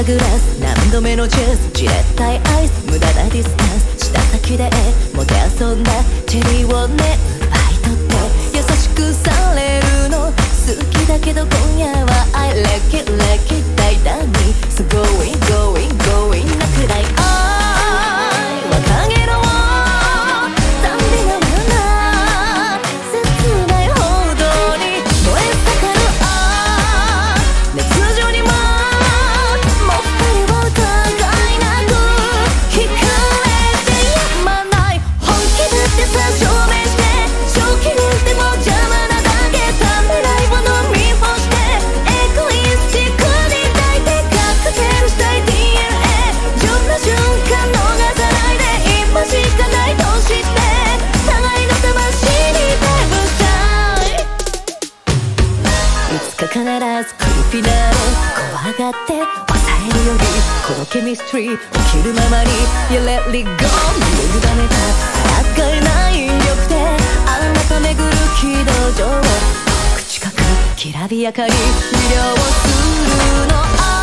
なグラス何度目のチェスじれったいアイス無駄なディスタンス舌先でもてあそんだチェリーをね奪い取って優しくされるの好きだけど今夜は I like it like it 大胆に So going going going なくらい愛はかげろう賛美がまな切ない報道に燃え盛る熱情にももう二人を疑いなく惹かれてやまない本気だってさ証明して正気なんてもう邪魔なだけためらいを飲み干してエゴイスティックに抱いてカクテルしたい DNA 順な瞬間逃さないで今しかないと知って互いの魂にダイブしたいいつか必ず来るフィナーレ怖がって抑えるよりこのケミストリー起きるままに You let it go 身を委ねた抗えない力であなた巡る軌道上遠く近くきらびやかに魅了するの